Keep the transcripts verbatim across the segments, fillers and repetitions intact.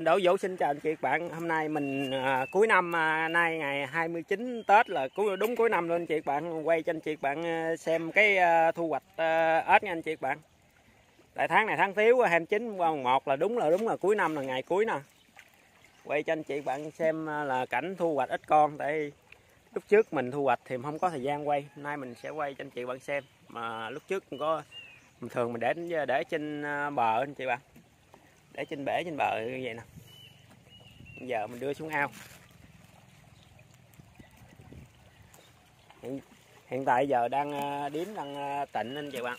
Đỗ Vũ xin chào anh chị bạn. Hôm nay mình à, cuối năm à, nay ngày hai mươi chín Tết là cuối đúng cuối năm luôn anh chị bạn. Quay cho anh chị bạn xem cái à, thu hoạch à, ếch nha anh chị bạn. Tại tháng này tháng Tiếu hai mươi chín qua mùng một là đúng là đúng là cuối năm, là ngày cuối nè. Quay cho anh chị bạn xem là cảnh thu hoạch ếch con. Tại lúc trước mình thu hoạch thì không có thời gian quay, nay mình sẽ quay cho anh chị bạn xem. Mà lúc trước có bình thường mình để để trên bờ anh chị bạn, để trên bể trên bờ như vậy nè. Bây giờ mình đưa xuống ao. Hiện, hiện tại giờ đang điếm đang tịnh anh chị bạn.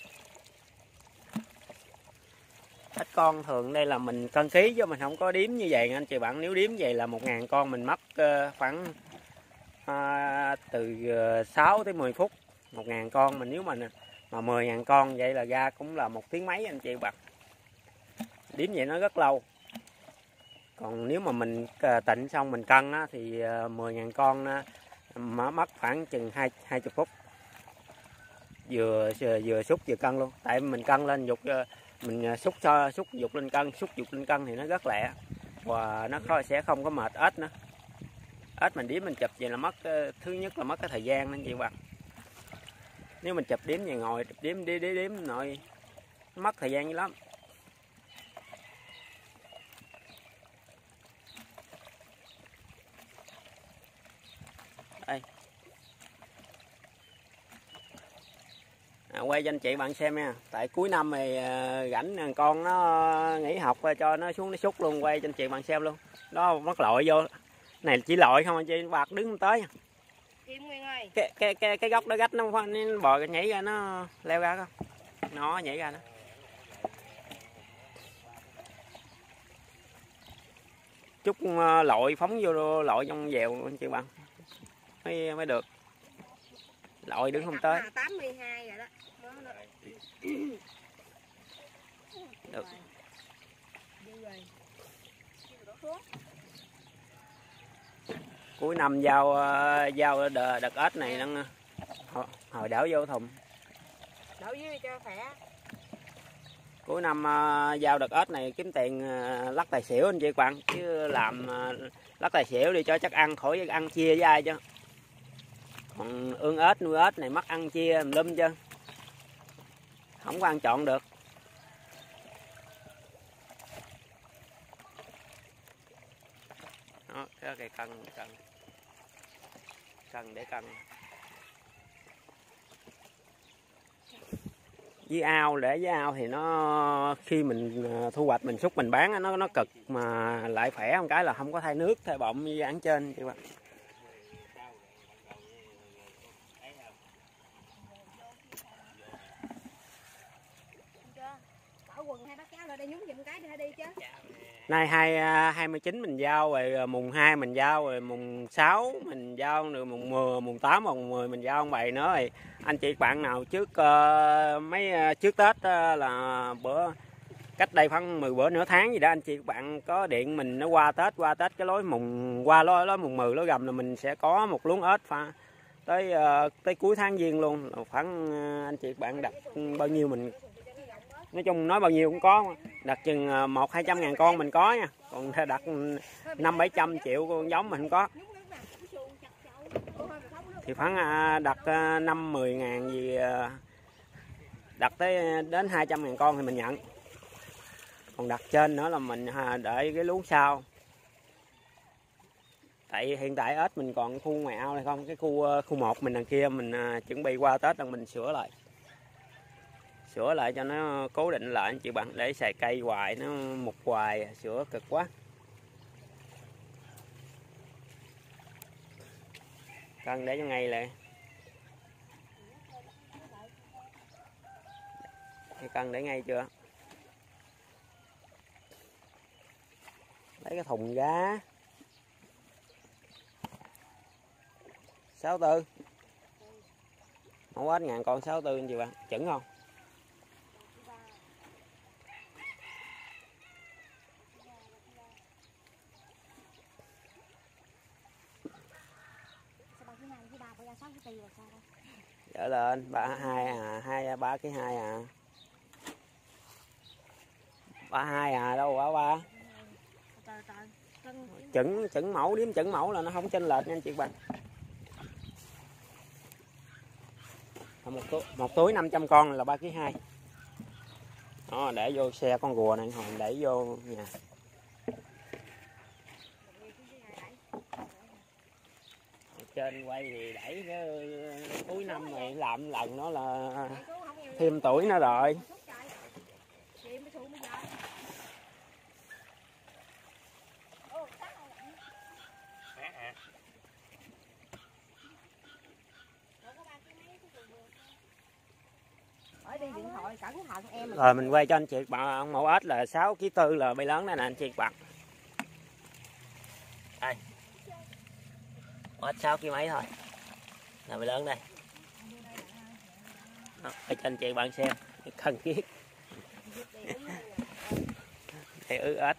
Ếch con thường đây là mình cân ký chứ mình không có điếm như vậy anh chị bạn. Nếu điếm vậy là một ngàn con mình mất khoảng à, từ sáu tới mười phút. Một ngàn con mình nếu mà mà mười ngàn con vậy là ra cũng là một tiếng mấy anh chị bạn. Điếm vậy nó rất lâu. Còn nếu mà mình tịnh xong mình cân á, thì mười ngàn con á, mất khoảng chừng hai mươi phút. Vừa vừa xúc vừa cân luôn. Tại mình cân lên dục mình xúc cho xúc dục lên cân, xúc dục lên cân thì nó rất lẹ. Và nó sẽ không có mệt ếch nữa. Ếch mình điếm mình chụp vậy là mất, thứ nhất là mất cái thời gian anh chị bạn. Nếu mình chụp điếm vậy ngồi chụp điếm đi điếm, điếm nội mất thời gian dữ lắm. Đây. À, quay cho anh chị bạn xem nha. Tại cuối năm thì rảnh con nó nghỉ học cho nó xuống nó xúc luôn, quay cho anh chị bạn xem luôn. Đó mất lội vô. Này chỉ lội không anh chị, bạc đứng không tới. Kim Nguyên ơi. Cái cái cái cái góc đó gách nó nó bò nhảy ra nó leo ra không? Nó nhảy ra đó. Chút lội phóng vô lội trong dèo anh chị bạn. Mới mới được. Lội đứng không tới. tám mươi hai rồi đó. Được. Cuối năm giao giao đợt ếch này nó hồi đảo vô thùng. Đảo dưới cho khỏe. Cuối năm giao đợt ếch này kiếm tiền lắc tài xỉu anh chị bạn, chứ làm lắc tài xỉu đi cho chắc ăn khỏi ăn chia với ai chứ. Còn ương ếch nuôi ếch này mắc ăn chia lum chứ. Không có ăn trọn được. Đó, cái cây cân cân. Cân để cân. Với ao, để với ao thì nó khi mình thu hoạch mình xúc mình bán nó nó cực mà lại khỏe một cái là không có thay nước thay bọng như ăn trên chị bạn. Nay hai hai mươi chín mình giao rồi, mùng hai mình giao rồi, mùng sáu mình giao rồi, mùng mười, mùng tám, mùng mười mình giao ông bày nữa rồi. Anh chị bạn nào trước uh, mấy uh, trước Tết uh, là bữa cách đây khoảng mười bữa nửa tháng gì đó anh chị bạn có điện mình nó qua Tết qua Tết cái lối mùng qua lối, lối mùng mười lối gầm là mình sẽ có một luống ếch pha tới uh, tới cuối tháng giêng luôn. Khoảng uh, anh chị bạn đặt bao nhiêu mình nói chung nói bao nhiêu cũng có, đặt chừng một hai trăm ngàn con mình có nha, còn đặt năm bảy trăm triệu con giống mình không có thì khoảng đặt năm mười ngàn gì, đặt tới đến hai trăm ngàn con thì mình nhận, còn đặt trên nữa là mình đợi cái luống sau. Tại hiện tại ếch mình còn khu ngoài ao này không, cái khu khu một mình đằng kia mình chuẩn bị qua Tết là mình sửa lại sửa lại cho nó cố định lại anh chị bạn, để xài cây hoài nó mục hoài sửa cực quá. Cân để cho ngay lại cái cân để ngay chưa, lấy cái thùng ra sáu tư mẫu ếch ngàn con sáu tư anh chị bạn, chuẩn không? Trở lên ba hai à, hai ba cái hai à, ba hai à, đâu quá ba trời trời. Cân Chuẩn chuẩn mẫu, điếm chuẩn mẫu là nó không chênh lệch nha anh chị bạn. Một túi, một túi năm trăm con là ba ký hai. Đó, để vô xe con rùa này hồi để vô nhà. Trên quay thì đẩy cái cuối năm này làm lần nó là thêm tuổi nữa rồi. Đi điện thoại cẩn thận em. Rồi mình quay cho anh chị bạn mẫu ếch là sáu ký tư là bay lớn này nè anh chị bạn. Đây. Ếch sáu ký mấy thôi. Là bay lớn đây. Đó, quay cho anh chị bạn xem cần thiết. Để ứ ếch.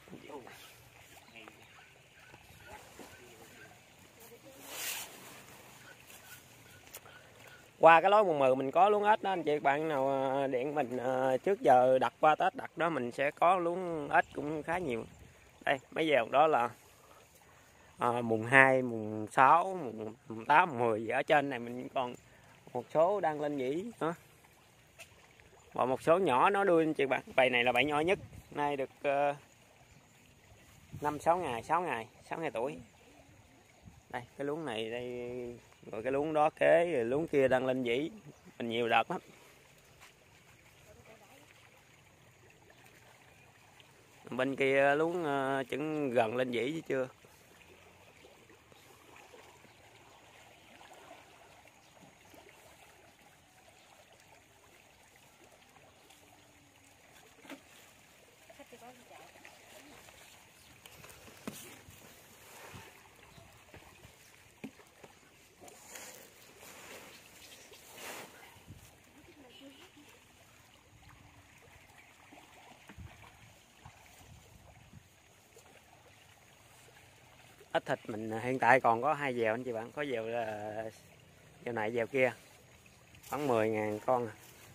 Qua cái lối mùng mười mình có luống ếch đó anh chị bạn nào điện mình trước giờ đặt qua Tết đặt đó mình sẽ có luống ếch cũng khá nhiều. Đây mấy giờ đó là à, mùng hai, mùng sáu, mùng, mùng tám, mùng mười ở trên này mình còn một số đang lên nhỉ nữa. Và một số nhỏ nó đuôi anh chị bạn. Bầy này là bầy nhỏ nhất. Nay được uh, năm sáu ngày, sáu ngày, sáu ngày tuổi. Đây cái luống này đây. Rồi cái luống đó kế, rồi luống kia đang lên dĩ. Mình nhiều đợt lắm. Bên kia luống uh, chừng gần lên dĩ chứ chưa. Ếch thịt mình hiện tại còn có hai dèo anh chị bạn, có dèo là dèo này dèo kia khoảng mười ngàn con.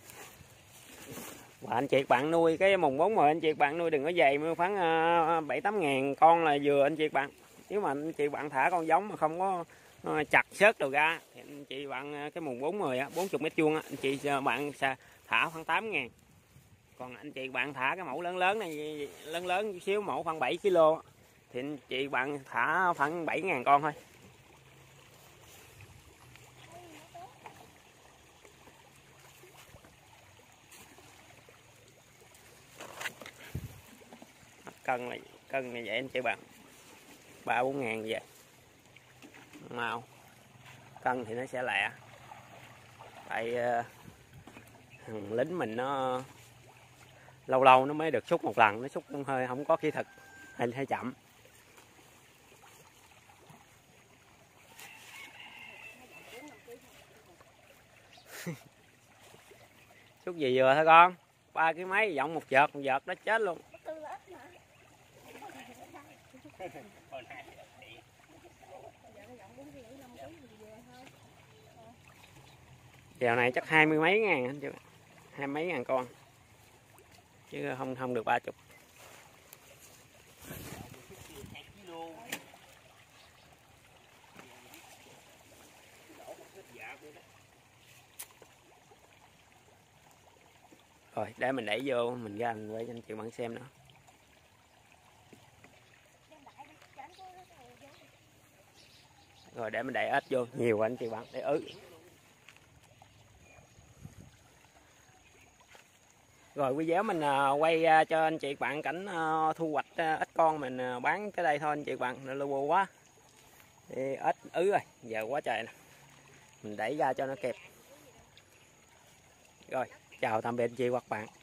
Và anh chị bạn nuôi cái mùng bốn mươi anh chị bạn nuôi đừng có dày khoảng bảy tám ngàn con là vừa anh chị bạn. Nếu mà anh chị bạn thả con giống mà không có chặt xớt đầu ra thì anh chị bạn cái mùng bốn mươi á, bốn mươi mét vuông anh chị bạn thả khoảng tám ngàn. Còn anh chị bạn thả cái mẫu lớn lớn này lớn lớn chút xíu mẫu khoảng bảy ki lô thì anh chị bạn thả khoảng bảy ngàn con thôi. Cân này cân này vậy anh chị bạn ba bốn ngàn vậy màu cân thì nó sẽ lẹ tại uh, thằng lính mình nó lâu lâu nó mới được xúc một lần, nó xúc hơi không có kỹ thuật hay hay chậm. Xúc gì vừa thôi con, ba cái máy giọng một vợt một vợt nó chết luôn. Dèo này chắc hai mươi mấy ngàn anh chứ, hai mấy ngàn con chứ không không được ba chục. Rồi để mình đẩy vô mình ra mình quay cho anh chị bạn xem nữa. Rồi để mình đẩy ếch vô nhiều anh chị bạn để ứ. Rồi video mình quay cho anh chị bạn cảnh thu hoạch ếch con mình bán tới đây thôi anh chị bạn, nó lu quá. Thì ếch ứ rồi, giờ quá trời nè. Mình đẩy ra cho nó kẹp. Rồi, chào tạm biệt anh chị và các bạn.